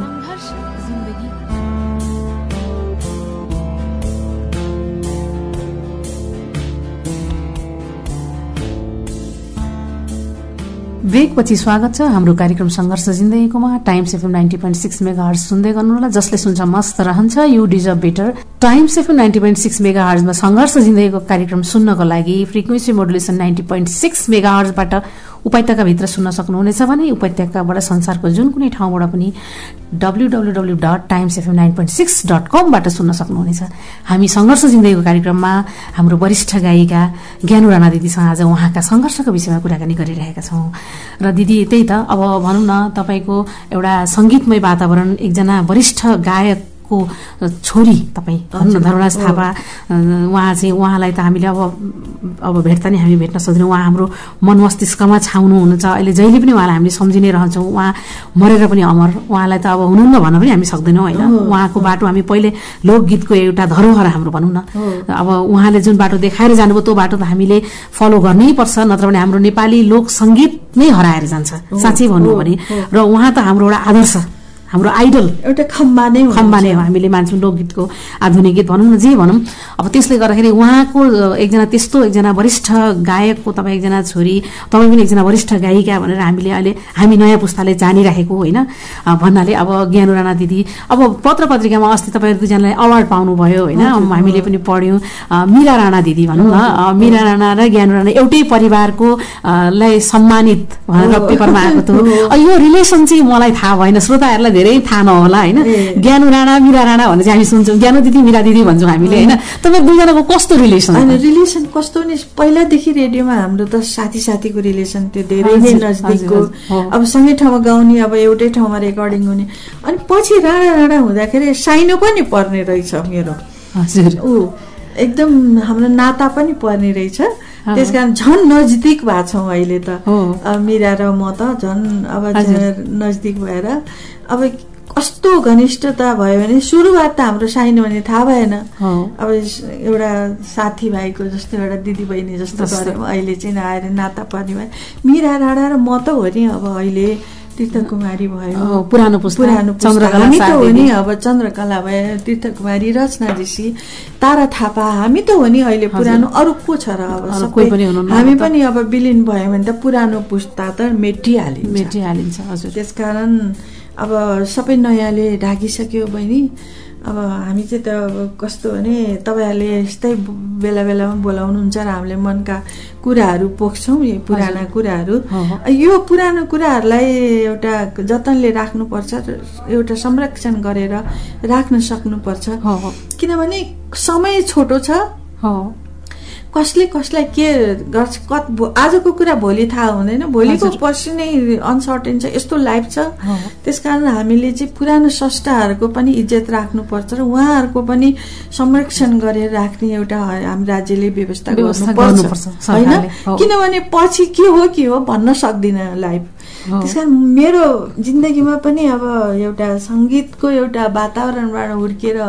B: ब्रेक पछि स्वागत छ हाम्रो कार्यक्रम संघर्ष जिन्दगीकोमा। Times FM ninety point six mega hertz सुन्दै गर्नुहोला, जसले सुन्छ मस्त रहन्छ, you deserve better. Times FM ninety point six mega हर्जमा संघर्ष जिन्दगीको कार्यक्रम सुन्नको लागि frequency modulation ninety point six mega हर्जबाट उपत्यकाभित्र सुन्न सक्नुहुनेछ भने उपत्यकाबाट संसारको जुन कुनै ठाउँबाट पनि W W W dot Times FM nine point six dot कमबाट सुन्न सक्नुहुनेछ। हामी संघर्ष जिन्दगीको कार्यक्रममा हाम्रो वरिष्ठ गायिका ज्ञानु राणा दिदीसँग आज उहाँका संघर्षको विषयमा कुराकानी गरिरहेका छौँ। र दिदी त्यही त अब भनौँ न, तपाईँको एउटा सङ्गीतमय वातावरण, एकजना वरिष्ठ गायक को छोरी तपाईँ धर्मराज थापा, उहाँ चाहिँ उहाँलाई त हामीले अब अब भेट्दा नि हामी भेट्न सक्दैनौँ। उहाँ हाम्रो मन मस्तिष्कमा छाउनु हुनुहुन्छ, अहिले जहिले पनि उहाँलाई हामीले सम्झिनै रहन्छौँ। उहाँ मरेर पनि अमर, उहाँलाई त अब हुनुहुन्न भन्न पनि हामी सक्दैनौँ होइन। उहाँको बाटो हामी पहिले लोकगीतको एउटा धरोहर हाम्रो भनौँ न, अब उहाँले जुन बाटो देखाएर जानुभयो त्यो बाटो त हामीले फलो गर्नै पर्छ, नत्र भने हाम्रो नेपाली लोक सङ्गीत नै हराएर जान्छ साँच्चै भन्नु भने। र उहाँ त हाम्रो एउटा आदर्श, हाम्रो आइडल,
C: एउटा खम्बा नै
B: खम्बा नै हो हामीले मान्छौँ लोकगीतको, आधुनिक गीत भनौँ न जे भनौँ। अब त्यसले गर्दाखेरि उहाँको एकजना त्यस्तो एकजना वरिष्ठ गायकको तपाईँ एकजना छोरी, तपाईँ पनि एकजना वरिष्ठ गायिका भनेर हामीले अहिले हामी नयाँ पुस्ताले जानिराखेको होइन भन्नाले अब ज्ञानु राणा दिदी, अब पत्र पत्रिकामा अस्ति तपाईँहरू दुईजनालाई अवार्ड पाउनुभयो होइन, हामीले पनि पढ्यौँ। मीरा राणा दिदी भनौँ न, मीरा राणा र ज्ञानु राणा एउटै परिवारको लाई सम्मानित भनेर पेपरमा आएको थियो। यो रिलेसन चाहिँ मलाई थाहा भएन, श्रोताहरूलाई धेरै थाहा नहोला होइन। ज्ञानु राणा मीरा राणा भनेर चाहिँ हामी सुन्छौँ, ज्ञानु दिदी मीरा दिदी भन्छौँ हामीले होइन। तपाईँ दुईजनाको कस्तो रिलेसन?
C: रिलेसन कस्तो नि, पहिलादेखि रेडियोमा हाम्रो त साथी साथीको रिलेसन थियो, धेरै नै नजिकको। अब सँगै ठाउँमा गाउने, अब एउटै ठाउँमा रेकर्डिङ हुने, अनि पछि राणा राणा हुँदाखेरि साइनो पनि पर्ने रहेछ मेरो। ऊ एकदम हाम्रो नाता पनि पर्ने रहेछ, त्यसकारण झन् नजिक भएको छौँ अहिले त। मीरा र म त झन् अब नजिक भएर अब कस्तो घनिष्ठता भयो भने सुरुवात त हाम्रो साइनो भने थाहा भएन, अब एउटा साथीभाइको जस्तो एउटा दिदी बहिनी जस्तो गऱ्यौँ, अहिले चाहिँ आएर नाता पर्ने भयो। मीरा राणा र म त हो नि अब अहिले तीर्थकुमारी भयो,
B: पुरानो पुस्ता,
C: पुरानो हामी त हो नि अब चन्द्रकला भयो, तीर्थकुमारी, रचना ऋषि, तारा थापा, हामी त हो नि अहिले पुरानो। अरू को छ र अब सबै हामी पनि अब विलिन भयो भने त पुरानो पुस्ता त मेटिहालिन्छ
B: मेटिहालिन्छ हजुर।
C: त्यसकारण अब सबै नयाँले ढाकिसक्यो बहिनी। अब हामी चाहिँ त अब कस्तो भने तपाईँहरूले यस्तै बेला बेलामा बोलाउनुहुन्छ र हामीले मनका कुराहरू पोख्छौँ, यो पुराना कुराहरू। यो पुरानो कुराहरूलाई एउटा जतनले राख्नुपर्छ, एउटा संरक्षण गरेर राख्न सक्नुपर्छ, किनभने समय छोटो छ। कसले कसलाई के गर्छ, कत आजको कुरा भोलि थाहा हुँदैन, भोलिको पछि नै अनसर्टेन छ, यस्तो लाइफ छ। त्यसकारण हामीले चाहिँ पुरानो संस्थाहरूको पनि इज्जत राख्नुपर्छ र उहाँहरूको पनि संरक्षण गरेर राख्ने एउटा हाम्रो राज्यले व्यवस्था गर्नुपर्छ होइन, किनभने पछि के हो के हो भन्न सक्दिन लाइफ। त्यसकारण मेरो जिन्दगीमा पनि अब एउटा सङ्गीतको एउटा वातावरणबाट हुर्केर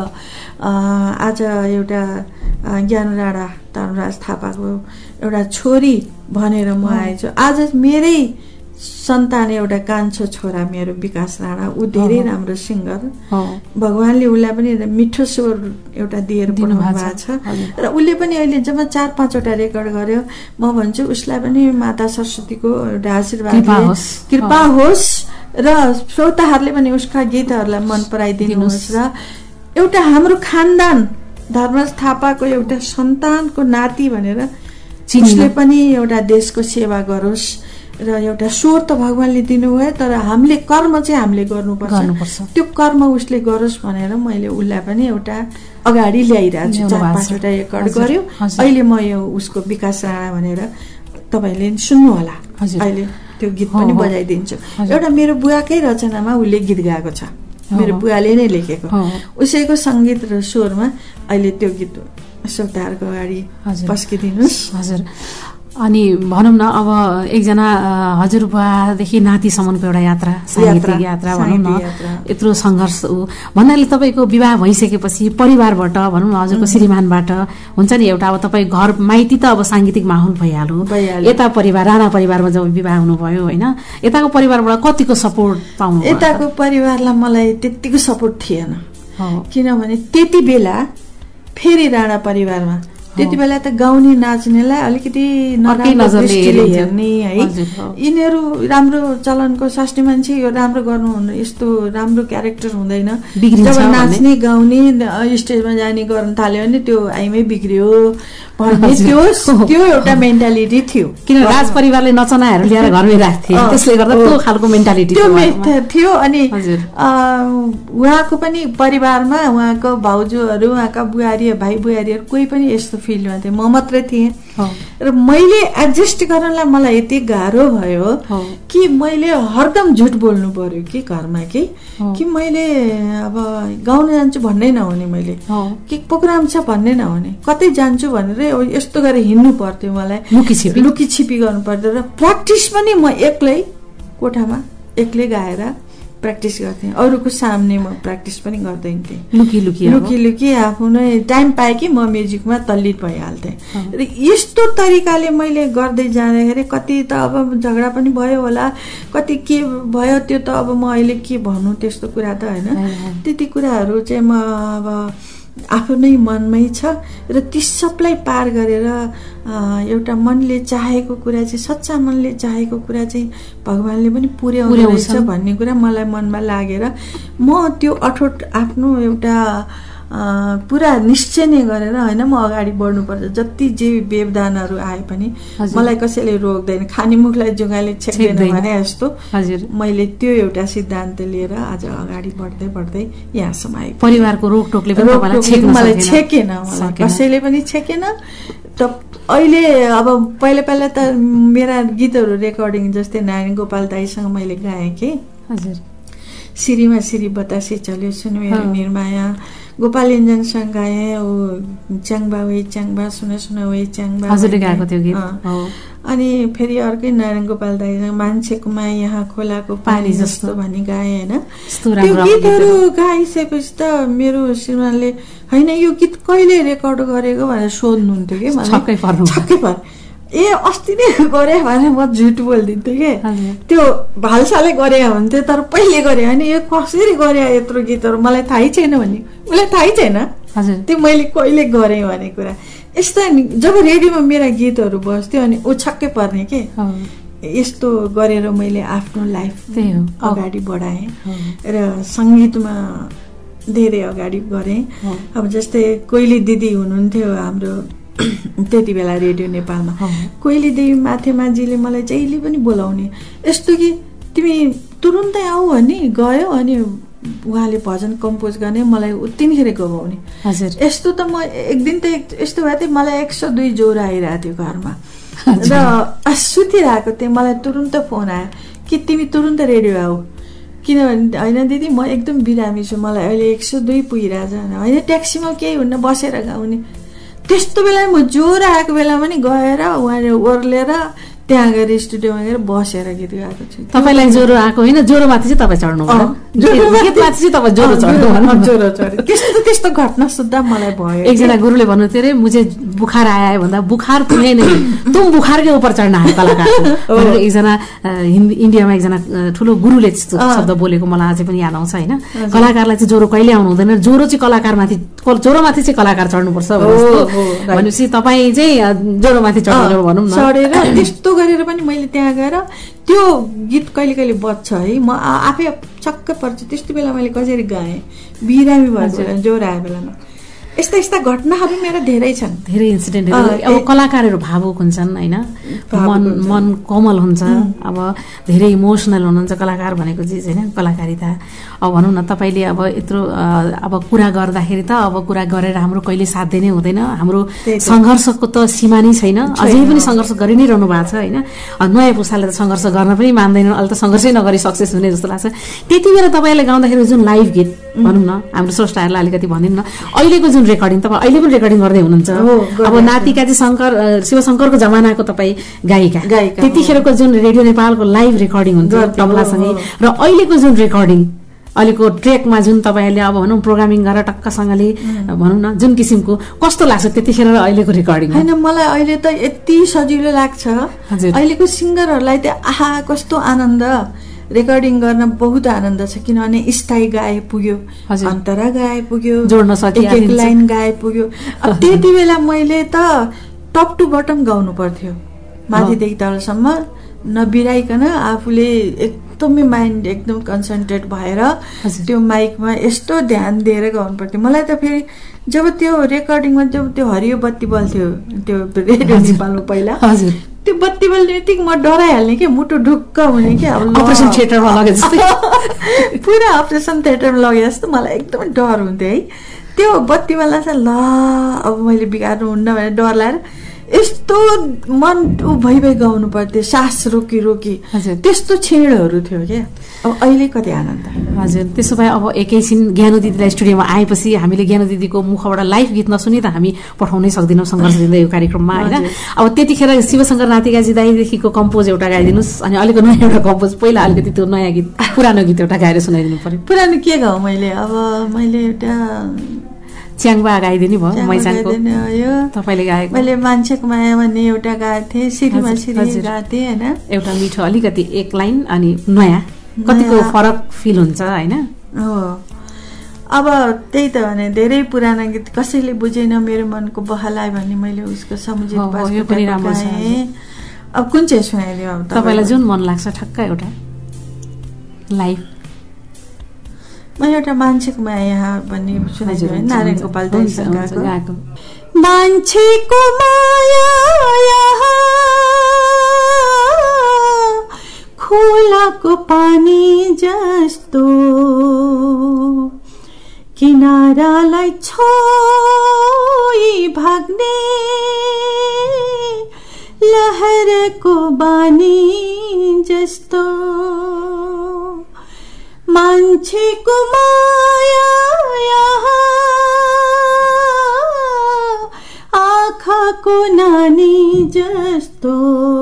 C: आज एउटा ज्ञान राणा धर्मराज थापाको एउटा छोरी भनेर म आएछु। आज मेरै सन्तान एउटा कान्छो छोरा मेरो विकास राणा, ऊ धेरै राम्रो सिङ्गर, भगवानले उसलाई पनि मिठो स्वर एउटा दिएर बनाउनु भएको छ र उसले पनि अहिले जम्मा चार पाँचवटा रेकर्ड गर्यो। म भन्छु उसलाई पनि माता सरस्वतीको एउटा आशीर्वाद कृपा होस् र श्रोताहरूले पनि उसका गीतहरूलाई मन पराइदिनुहोस् र एउटा हाम्रो खानदान धर्मराज थापाको एउटा सन्तानको नाति भनेर उसले पनि एउटा देशको सेवा गरोस् र एउटा स्वर त भगवानले दिनुभयो, तर हामीले कर्म चाहिँ हामीले गर्नुपर्छ, त्यो कर्म उसले गरोस् भनेर मैले उसलाई पनि एउटा अगाडि ल्याइरहेको छु। चार पाँचवटा रेकर्ड गर्यो, अहिले म यो उसको विकास राणा भनेर तपाईँले सुन्नु होला, अहिले त्यो गीत पनि बजाइदिन्छु। एउटा मेरो बुवाकै रचनामा उसले गीत गाएको छ, मेरो बुवाले नै लेखेको, उसैको सङ्गीत र स्वरमा अहिले त्यो गीत श्रोताहरूको अगाडि पस्किदिनुहोस्।
B: हजुर, अनि भनौँ न अब एकजना हजुरबुवादेखि नातिसम्मको एउटा यात्रा, साङ्गीतिक यात्रा भनौँ न, यत्रो सङ्घर्ष भन्नाले तपाईँको विवाह भइसकेपछि परिवारबाट भनौँ न, हजुरको श्रीमानबाट हुन्छ नि एउटा अब तपाईँ घर माइती त अब साङ्गीतिक माहौल भइहाल्यो, यता परिवार राणा परिवारमा जब विवाह हुनुभयो होइन, यताको परिवारबाट कतिको सपोर्ट पाउनु?
C: यताको परिवारलाई मलाई त्यतिको सपोर्ट थिएन, किनभने त्यति बेला फेरि राणा परिवारमा त्यति बेला त गाउने नाच्नेलाई अलिकति नराम्रो दृष्टिले हेर्ने है, यिनीहरू राम्रो चलनको सास्ने मान्छे, यो राम्रो गर्नु यस्तो राम्रो क्यारेक्टर हुँदैन, जब नाच्ने गाउने स्टेजमा जाने गर्न थाल्यो भने त्यो आइमै बिग्रियो भन्ने त्यो त्यो एउटा मेन्टालिटी थियो।
B: किन राज परिवारले नचनाहरू ल्याएर घरमै राख्थे, त्यसले गर्दा त्यो खालको मेन्टालिटी
C: थियो। अनि उहाँको पनि परिवारमा उहाँको भाउजूहरू, उहाँका बुहारी भाइ बुहारीहरू कोही पनि यस्तो फिल्डमा थिए, म मात्रै थिएँ र मैले एडजस्ट गर्नलाई मलाई यति गाह्रो भयो कि मैले हरदम झुट बोल्नु पर्यो कि घरमा कि कि मैले अब गाउन जान्छु भन्नै नहुने, मैले कि प्रोग्राम छ भन्नै नहुने, कतै जान्छु भनेर यस्तो गरेर हिँड्नु पर्थ्यो, मलाई लुकी छिपी लुकी छिपी गर्नु पर्थ्यो र प्र्याक्टिस पनि म एक्लै कोठामा एक्लै गाएर प्र्याक्टिस गर्थेँ, अरूको सामने म प्र्याक्टिस पनि गर्दैन थिएँ,
B: लुकी लुकी
C: लुकी लुकी आफ्नो टाइम पाएँ कि म म्युजिकमा तल्लित भइहाल्थेँ। र यस्तो तरिकाले मैले गर्दै जाँदाखेरि कति त अब झगडा पनि भयो होला, कति के भयो त्यो त अब म अहिले के भन्नु, त्यस्तो कुरा त होइन, त्यति कुराहरू चाहिँ म अब आफ्नै मनमै छ र ती सबलाई पार गरेर एउटा मनले चाहेको कुरा चाहिँ, सच्चा मनले चाहेको कुरा चाहिँ भगवानले पनि पुर्याउनु रहेछ भन्ने कुरा मलाई मनमा लागेर म त्यो अठोट आफ्नो एउटा पुरा निश्चय नै गरेर होइन म अगाडि बढ्नुपर्छ, जति जे व्यवधानहरू आए पनि मलाई कसैले रोक्दैन, खाने मुखलाई जुगाले छेक्दैन भने जस्तो मैले त्यो एउटा सिद्धान्त लिएर आज अगाडि बढ्दै बढ्दै यहाँसम्म आएँ।
B: परिवारको रोकटोकले
C: मलाई छेकेन, मलाई कसैले पनि छेकेन। त अहिले अब पहिला पहिला त मेरा गीतहरू रेकर्डिङ जस्तै नारायण गोपाल दाईसँग मैले गाएँ कि
B: हजुर,
C: सिरीमा सिरी बतासे चल्यो सुन मेरो निर्माया, गोपाल इन्जनसँग गाएँ, ओ च्याङबा वे च्याङबा सुन सुन वे च्याङबा,
B: हजुरले गाएको त्यो गीत।
C: अनि फेरि अर्कै नारायण गोपाल दाईसँग मान्छेको माया यहाँ खोलाको पानी जस्तो भन्ने गाएँ होइन। त्यो गीतहरू गाइसकेपछि त मेरो श्रीमानले होइन यो गीत कहिले रेकर्ड गरेको भनेर सोध्नुहुन्थ्यो कि मलाई, छक्कै पर्नु छक्कै पर् ए अस्ति नै गरे भने म झुट बोलिदिन्थेँ कि, त्यो भालसाले गरे हुन्थ्यो तर पहिले गरे होइन, यो कसरी गरे यत्रो गीतहरू मलाई थाहै छैन भन्ने, उसलाई थाहै छैन त्यो मैले कहिले गरेँ भन्ने कुरा। यस्ता जब रेडियोमा मेरा गीतहरू बस्थ्यो अनि ऊ छक्कै पर्ने के, यस्तो गरेर मैले आफ्नो लाइफ अगाडि बढाएँ र सङ्गीतमा धेरै अगाडि गरेँ। अब जस्तै कोइली दिदी हुनुहुन्थ्यो हाम्रो त्यति बेला रेडियो नेपालमा, कोइली देवी माथेमाजीले मलाई जहिले पनि बोलाउने, यस्तो कि तिमी तुरुन्तै आऊ भने गयो अनि उहाँले भजन कम्पोज गर्ने मलाई उतिनखेर गवाउने।
B: हजुर
C: यस्तो त म एक दिन त यस्तो भयो थियो मलाई एक सौ दुई ज्वरो आइरहेको थियो घरमा र सुतिरहेको थिएँ। मलाई तुरुन्त फोन आयो कि तिमी तुरुन्त रेडियो आऊ, किनभने होइन दिदी म एकदम बिरामी छु, मलाई अहिले एक सौ दुई पुगिरहेछ। होइन ट्याक्सीमा केही हुन्न बसेर गाउने। त्यस्तो बेला म ज्वरो आएको बेलामा नि गएर उहाँले ओर्लेर त्यहाँ गएर स्टुडियोमा गएर बसेर गीत गाएको छु।
B: तपाईँलाई ज्वरो आएको होइन, ज्वरोमाथि चाहिँ तपाईँ चढ्नु भयो, गीतमाथि चाहिँ तपाईँ ज्वरो चढ्नु
C: ज्वरो चढ्यो। त्यस्तो त्यस्तो घटना सुधा मलाई भयो।
B: एकजना गुरुले भन्नुहुन्थ्यो अरे मुझे बुखार आया भन्दा बुखार तुम्हें नहीं तुम बुखार के ऊपर चढ्न आयो कलाकार। एकजना हिन्दी इन्डियामा एकजना ठुलो गुरुले त्यस्तो शब्द बोलेको मलाई अझै पनि याद आउँछ होइन। कलाकारलाई चाहिँ ज्वरो कहिले आउनु हुँदैन, ज्वरो चाहिँ कलाकारमाथि ज्वरोमाथि चाहिँ कलाकार चढ्नुपर्छ भनेपछि तपाईँ चाहिँ ज्वरोमाथि चढ्नु भनौँ न
C: चढेर त्यस्तो गरेर पनि मैले त्यहाँ गएर त्यो गीत कहिले कहिले बज्छ है, म आफै चक्क पर्छ। त्यस्तो बेला मैले कसरी गाएँ बिरामी भएको ज्वरो आयो बेलामा। यस्ता यस्ता घटनाहरू मेरो धेरै छन्,
B: धेरै इन्सिडेन्टहरू। अब कलाकारहरू भावुक हुन्छन् होइन, मन मन कोमल हुन्छ, अब धेरै इमोसनल हुनुहुन्छ कलाकार भनेको चिज होइन, कलाकारिता। अब भनौँ न तपाईँले अब यत्रो अब कुरा गर्दाखेरि त अब कुरा गरेर हाम्रो कहिले साध्य नै हुँदैन, हाम्रो सङ्घर्षको त सीमा नै छैन, अझै पनि सङ्घर्ष गरि नै रहनु भएको छ होइन। नयाँ पुस्ताले त सङ्घर्ष गर्न पनि मान्दैनन्, अहिले त सङ्घर्षै नगरी सक्सेस हुने जस्तो लाग्छ। त्यति बेला तपाईँले गाउँदाखेरि जुन लाइभ गीत भनौँ न हाम्रो स्रष्टाहरूलाई अलिकति भनिदिनु न, अहिलेको जुन रेकर्डिङ तपाईँ अहिले पनि रेकर्डिङ गर्दै हुनुहुन्छ, अब नातिका चाहिँ शङ्कर शिवशङ्करको जमानाको तपाईँ गायिका, त्यतिखेरको जुन रेडियो नेपालको लाइभ रेकर्डिङ हुन्छ तबलासँगै र अहिलेको जुन रेकर्डिङ अहिलेको ट्र्याकमा जुन तपाईँहरूले अब भनौँ प्रोग्रामिङ गरेर टक्कसँगले भनौँ न जुन किसिमको कस्तो लाग्छ त्यतिखेर र अहिलेको रेकर्डिङ?
C: होइन मलाई अहिले त यति सजिलो लाग्छ, अहिलेको सिङ्गरहरूलाई त आहा कस्तो आनन्द, रेकर्डिङ गर्न बहुत आनन्द छ। किनभने स्थायी गाए पुग्यो, अन्तरा गाए पुग्यो,
B: जोड्न सकियो,
C: एक एक लाइन गाए पुग्यो। अब त्यति बेला मैले त टप टु बटम गाउनु पर्थ्यो, माथिदेखि तलसम्म नबिराइकन आफूले एकदमै माइन्ड एकदम कन्सन्ट्रेट भएर त्यो माइकमा यस्तो ध्यान दिएर गाउनु पर्थ्यो। मलाई त फेरि जब त्यो रेकर्डिङमा जब त्यो हरियो बत्ती बल्थ्यो त्यो रेडियो नेपालमा पहिला, त्यो बत्ती बल्ने बित्तिकै म डराइहाल्ने कि मुटु ढुक्क हुने कि अब
B: अपरेसन थिएटरमा लगे जस्तै
C: पुरा अपरेसन थिएटरमा लगे जस्तो मलाई एकदमै डर हुन्थ्यो है। त्यो बत्ती बल्दा चाहिँ ल अब मैले बिगार्नु हुन्न भनेर डर लागेर यस्तो मन उ भइ भइ गाउनु पर्थ्यो, सास रोकी रोकी, त्यस्तो क्षणहरू थियो क्या। अब अहिले कति आनन्द।
B: हजुर त्यसो भए अब एकैछिन ज्ञानु दिदीलाई स्टुडियोमा आएपछि हामीले ज्ञानु दिदीको मुखबाट लाइभ गीत नसुनि त हामी पठाउनै सक्दैनौँ सङ्घर्ष दिँदै यो कार्यक्रममा होइन। अब त्यतिखेर शिवशङ्कर नातिकाजी दाईदेखिको कम्पोज एउटा गाइदिनुहोस् अनि अलिकति नयाँ एउटा कम्पोज, पहिला अलिकति त्यो नयाँ गीत पुरानो गीत एउटा गाएर सुनाइदिनु पर्यो।
C: पुरानो के गाउँ मैले? अब मैले एउटा
B: च्याङबा गाइदिनु भयो, मैचाङको तपाईँले गाएको।
C: मैले मान्छेको माया भन्ने एउटा गाएको थिएँ, सिरीमा सिरी गाएको थिएँ होइन।
B: एउटा मिठो अलिकति एक लाइन अनि नयाँ कतिको फरक फिल हुन्छ होइन।
C: हो अब त्यही त भने धेरै पुरानो गीत कसैले बुझेन मेरो मनको बहलाइ भन्ने मैले उसको समुजित गाएँ। अब कुन चाहिँ सुनाइदियो अब
B: तपाईँलाई जुन मन लाग्छ ठक्क एउटा लाइभ?
C: म एउटा मान्छेको माया भन्ने सुनाइदियो है, नारायण गोपाल दाइसँग गाएको। मान्छेको माया खोलाको पानी जस्तो किनारालाई छोई भाग्ने लहरको बानी जस्तो मान्छेको माया आँखाको नानी जस्तो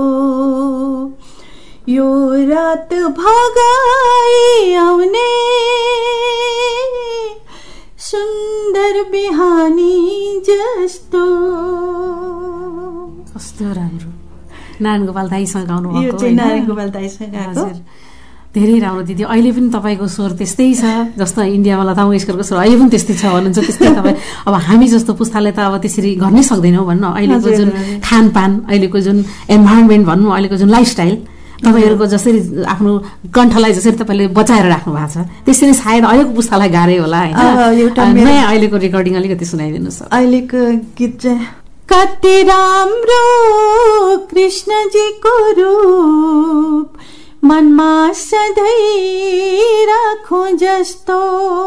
C: यो रात भगाई आउने सुन्दर बिहानी जस्तो।
B: कस्तो राम्रो नारायण गोपाल दाईसँग गाउनु भएको,
C: नारायण गोपाल दाईसँग गाएको
B: धेरै राम्रो दिदी। अहिले पनि तपाईँको स्वर त्यस्तै छ जस्तो इन्डियामा लता मङ्गेशकरको स्वर अहिले पनि त्यस्तै छ भन्नुहुन्छ, त्यस्तै तपाईँ। अब हामी जस्तो पुस्ताले त अब त्यसरी गर्नै सक्दैनौँ भन्नु। अहिलेको जुन खानपान, अहिलेको जुन इन्भाइरोमेन्ट भन्नु, अहिलेको जुन लाइफस्टाइल, तपाईँहरूको जसरी आफ्नो कण्ठलाई जसरी तपाईँले बचाएर राख्नु भएको छ त्यसरी सायद अहिलेको पुस्तालाई गाह्रै होला होइन। नयाँ अहिलेको रेकर्डिङ अलिकति सुनाइदिनुहोस्।
C: अहिलेको गीत चाहिँ कति राम्रो कृष्णजीको रूप मनमा सधैँ राखौं जस्तो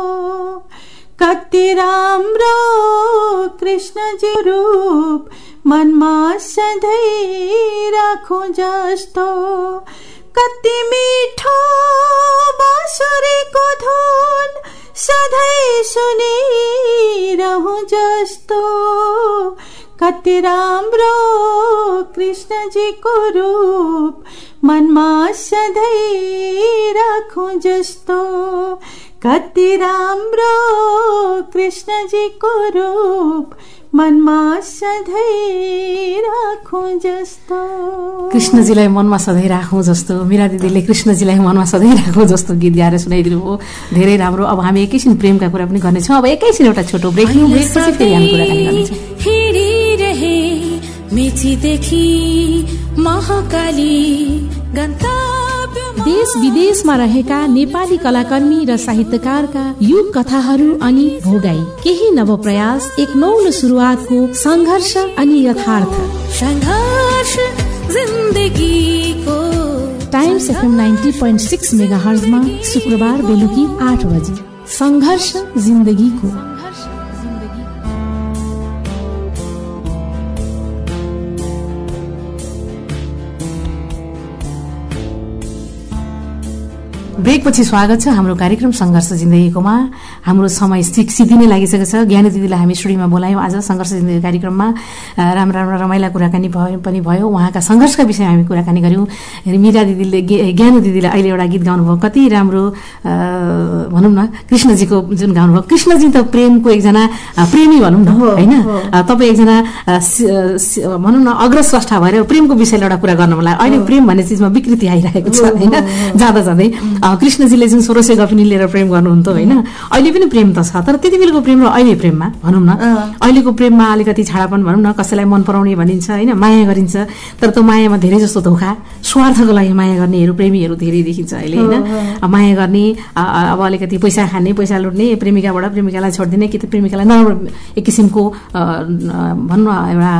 C: कति राम्रो कृष्णजी रूप मनमा सधैँ राखौं जस्तो कति मिठो बाँसुरीको धुन सधैँ सुनिरहूं जस्तो कति राम्रो कृष्णजीको रूप मनमा सधैँ राखौं जस्तो कति राम्रो कृष्णजीको रूप मनमा सधैँ राखौं जस्तो।
B: कृष्णजीलाई मनमा सधैँ राखौं जस्तो मीरा दिदीले कृष्णजीलाई मनमा सधैँ राखौं जस्तो गीत गाएर सुनाइदिनु हो। धेरै राम्रो। अब हामी एकैछिन प्रेमका कुरा पनि गर्नेछौँ। अब एकैछिन एउटा छोटो ब्रेक लिउँ, ब्रेकपछि फेरि हामी कुराकानी गर्नेछौँ।
A: हिँडिरहे मेचीदेखि महाकाली गन्तव्य
B: देश विदेशमा रहेका नेपाली कलाकर्मी र साहित्यकारका युग कथाहरू अनि भोगाई केही नव प्रयास एक नौलो सुरुवातको संघर्ष अनि यथार्थ
A: संघर्ष जिन्दगीको
B: Times FM ninety point six mega हर्जमा शुक्रबार बेलुकी आठ बजे संघर्ष जिन्दगीको। ब्रेकपछि स्वागत छ हाम्रो कार्यक्रम संघर्ष जिन्दगीकोमा। हाम्रो समय सिद्धिनै लागिसकेको छ। ज्ञानी दिदीलाई हामी स्टुडियोमा बोलायौँ आज संघर्ष जिन्दगी कार्यक्रममा। राम्रो राम्रो रमाइला कुराकानी पनि भयो। उहाँका संघर्षका विषयमा हामी कुराकानी गऱ्यौँ। मीरा दिदीले ज्ञानी दिदीले अहिले एउटा गीत गाउनुभयो, कति राम्रो भनौँ न कृष्णजीको जुन गाउनुभयो। कृष्णजी त प्रेमको एकजना प्रेमी भनौँ न होइन। तपाईँ एकजना भनौँ न अग्रस्रष्टा भएर प्रेमको विषयले एउटा कुरा गर्नु मलाई अहिले प्रेम भन्ने चिजमा विकृति आइरहेको छ होइन। जाँदा जाँदै कृष्णजीले जुन सोह्र गपिनी लिएर प्रेम गर्नुहुन्थ्यो होइन, अहिले पनि प्रेम त छ तर त्यति बेलाको प्रेम र अहिले प्रेममा भनौँ न अहिलेको प्रेममा अलिकति छाडापन भनौँ न, कसैलाई मन पराउने भनिन्छ होइन, माया गरिन्छ तर त्यो मायामा धेरै जस्तो धोका स्वार्थको लागि माया गर्नेहरू प्रेमीहरू धेरै देखिन्छ अहिले होइन। माया गर्ने अब अलिकति पैसा खाने पैसा लुट्ने प्रेमिकाबाट प्रेमिकालाई छोडिदिने कि त प्रेमिकालाई नराम्रो एक किसिमको भनौँ न एउटा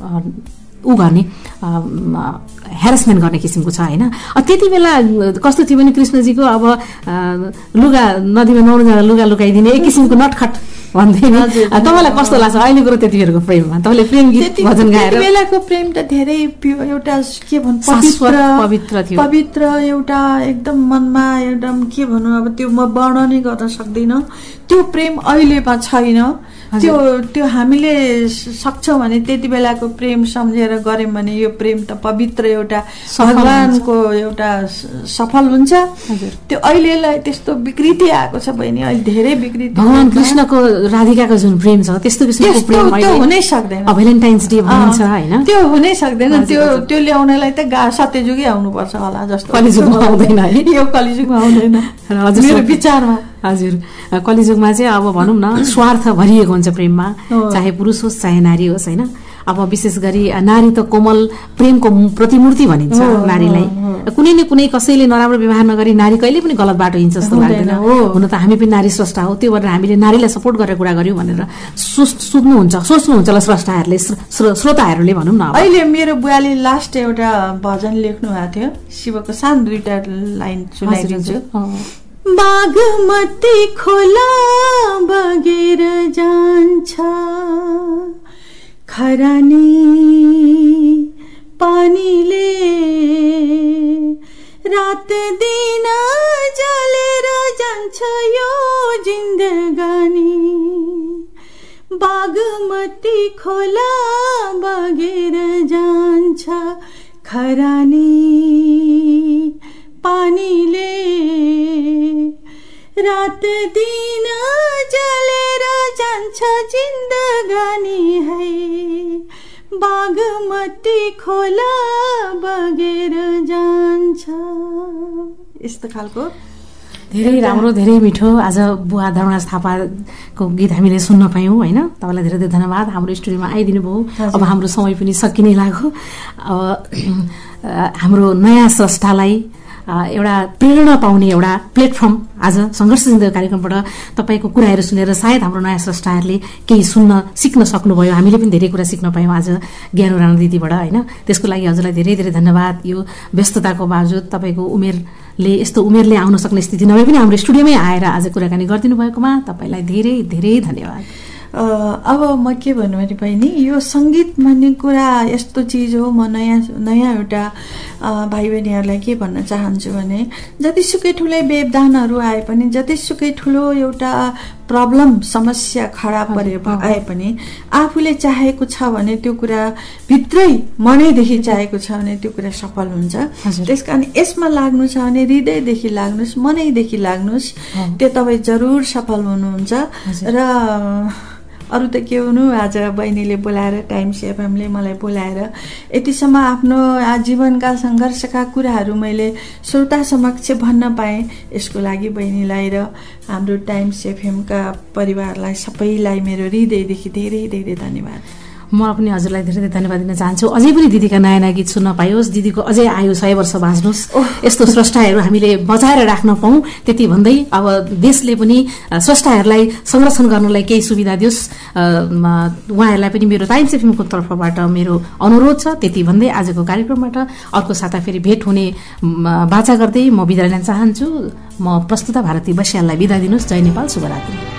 B: ऊ गर्ने हेरेसमेन्ट गर्ने किसिमको छ होइन। त्यति बेला कस्तो थियो भने कृष्णजीको अब लुगा नदीमा नुहाउन जाँदा लुगा लुकाइदिने एक किसिमको नटखट भन्थे नि। तपाईँलाई कस्तो लाग्छ अहिलेको र त्यति बेलाको प्रेममा? तपाईँले प्रेम गीत भजन गाएर
C: बेलाको प्रेम त धेरै एउटा के भन्नु पवित्र
B: पवित्र थियो,
C: पवित्र एउटा एकदम मनमा एकदम के भनौँ अब त्यो म वर्णनै गर्न सक्दिनँ। त्यो प्रेम अहिलेमा छैन। त्यो त्यो हामीले सक्छौँ भने त्यति बेलाको प्रेम सम्झेर गऱ्यौँ भने यो प्रेम त पवित्र एउटा भगवानको एउटा सफल हुन्छ। त्यो अहिलेलाई त्यस्तो विकृति आएको छ बहिनी, अहिले धेरै विकृति।
B: भगवान कृष्णको राधिकाको जुन प्रेम छ त्यस्तो किसिमको प्रेम
C: हुनै सक्दैन।
B: भ्यालेन्टाइन्स डे भनिन्छ होइन,
C: त्यो हुनै सक्दैन। त्यो त्यो ल्याउनलाई त गा सत्ययुगै आउनुपर्छ होला जस्तो।
B: कलिजुगमा आउँदैन है,
C: यो कलिजुगमा आउँदैन मेरो विचारमा।
B: हजुर, कलिजुगमा चाहिँ अब भनौँ न स्वार्थ भरिएको हुन्छ प्रेममा, चाहे पुरुष होस् चाहे नारी होस् होइन। अब विशेष गरी नारी त कोमल प्रेमको प्रतिमूर्ति भनिन्छ नारीलाई। कुनै न कुनै कसैले नराम्रो व्यवहार नगरी नारी कहिले पनि गलत बाटो हिँड्छ जस्तो लाग्दैन। हुन त हामी पनि नारी स्रष्टा हो, त्यो भएर हामीले नारीलाई सपोर्ट गरेर कुरा गर्यौँ भनेर सोच्नुहुन्छ सोच्नुहुन्छ होला स्रष्टाहरूले, श्रोताहरूले भनौँ न।
C: अहिले मेरो बुवाले लास्ट एउटा भजन लेख्नु भएको थियो, शिवको सानो दुईटा लाइन सुनाइदिन्छु। बागमती खोला बगेर जान्छ खरानी पानीले रात दिन जलेर जान्छ यो जिन्दगानी। बागमती खोला बगेर जान्छ खरानी पानीले रात दिन जलेर जान्छ जिन्दगानी है। बागमती खोला बगेर जान्छ। यस्तो खालको
B: धेरै राम्रो धेरै मिठो। आज बुवा धर्मराज थापाको गीत हामीले सुन्न पायौँ होइन। तपाईँलाई धेरै धेरै धन्यवाद हाम्रो स्टुडियोमा आइदिनु भयो। अब हाम्रो समय पनि सकिने लाग्यो। अब हाम्रो नयाँ स्रष्टालाई एउटा प्रेरणा पाउने एउटा प्लेटफर्म आज संघर्ष जिन्दगी कार्यक्रमबाट तपाईँको कुराहरू सुनेर सायद हाम्रो नयाँ स्रष्टाहरूले केही सुन्न सिक्न सक्नुभयो। हामीले पनि धेरै कुरा सिक्न पायौँ आज ज्ञानु राणा दिदीबाट होइन। त्यसको लागि हजुरलाई धेरै धेरै धन्यवाद। यो व्यस्तताको बावजुद तपाईँको उमेरले यस्तो उमेरले आउन सक्ने स्थिति नभए पनि हाम्रो स्टुडियोमै आएर आज कुराकानी गरिदिनु भएकोमा तपाईँलाई धेरै धेरै धन्यवाद।
C: अब म के भन्नु भने बहिनी, यो सङ्गीत भन्ने कुरा यस्तो चिज हो। म नयाँ नयाँ एउटा भाइ बहिनीहरूलाई के भन्न चाहन्छु भने जतिसुकै ठुलै व्यवधानहरू आए पनि, जतिसुकै ठुलो एउटा प्रब्लम समस्या खडा परे आए पनि आफूले चाहेको छ भने त्यो कुरा भित्रै मनैदेखि चाहेको छ भने त्यो कुरा सफल हुन्छ। त्यसकारण यसमा लाग्नु छ भने हृदयदेखि लाग्नुहोस्, मनैदेखि लाग्नुहोस्, त्यो तपाईँ जरुर सफल हुनुहुन्छ। र अरू त के हुनु, आज बहिनीले बोलाएर टाइम्स एफएमले मलाई बोलाएर यतिसम्म आफ्नो जीवनका सङ्घर्षका कुराहरू मैले श्रोता समक्ष भन्न पाएँ। यसको लागि बहिनीलाई र हाम्रो टाइम्स एफएमका परिवारलाई सबैलाई मेरो हृदयदेखि धेरै धेरै धन्यवाद।
B: म पनि हजुरलाई धेरै धेरै धन्यवाद दिन चाहन्छु। अझै पनि दिदीका नयाँ नयाँ गीत सुन्न पाइयोस्, दिदीको अझै आयु सय वर्ष बाँच्नुहोस्, यस्तो स्रष्टाहरू हामीले बचाएर राख्न पाऊँ त्यति भन्दै अब देशले पनि स्रष्टाहरूलाई संरक्षण गर्नलाई केही सुविधा दियोस्, उहाँहरूलाई पनि मेरो टाइम्स एफएमको तर्फबाट मेरो अनुरोध छ। त्यति भन्दै आजको कार्यक्रमबाट अर्को साता फेरि भेट हुने बाचा गर्दै म बिदा लिन चाहन्छु। म प्रस्तुता भारती बस्याललाई बिदा दिनुहोस्। जय नेपाल, शुभरात्रि।